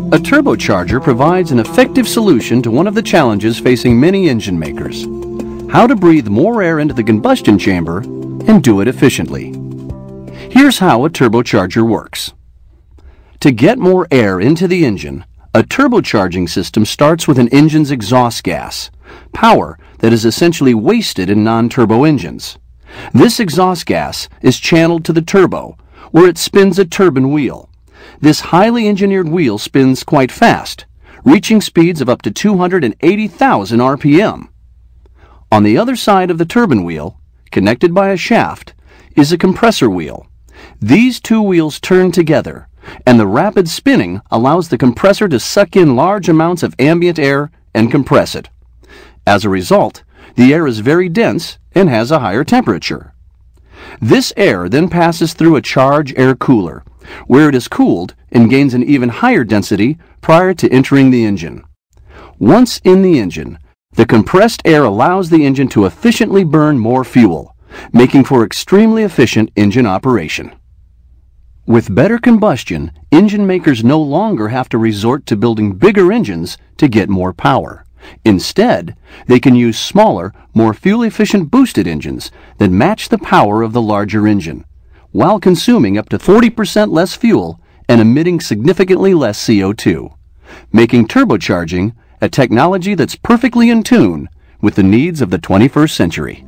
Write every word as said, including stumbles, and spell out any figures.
A turbocharger provides an effective solution to one of the challenges facing many engine makers: how to breathe more air into the combustion chamber and do it efficiently. Here's how a turbocharger works. To get more air into the engine, a turbocharging system starts with an engine's exhaust gas, power that is essentially wasted in non-turbo engines. This exhaust gas is channeled to the turbo, where it spins a turbine wheel. This highly engineered wheel spins quite fast, reaching speeds of up to two hundred eighty thousand R P M. On the other side of the turbine wheel, connected by a shaft, is a compressor wheel. These two wheels turn together, and the rapid spinning allows the compressor to suck in large amounts of ambient air and compress it. As a result, the air is very dense and has a higher temperature. This air then passes through a charge air cooler, where it is cooled and gains an even higher density prior to entering the engine. Once in the engine, the compressed air allows the engine to efficiently burn more fuel, making for extremely efficient engine operation. With better combustion, engine makers no longer have to resort to building bigger engines to get more power. Instead, they can use smaller, more fuel-efficient boosted engines that match the power of the larger engine, while consuming up to forty percent less fuel and emitting significantly less C O two, making turbocharging a technology that's perfectly in tune with the needs of the twenty-first century.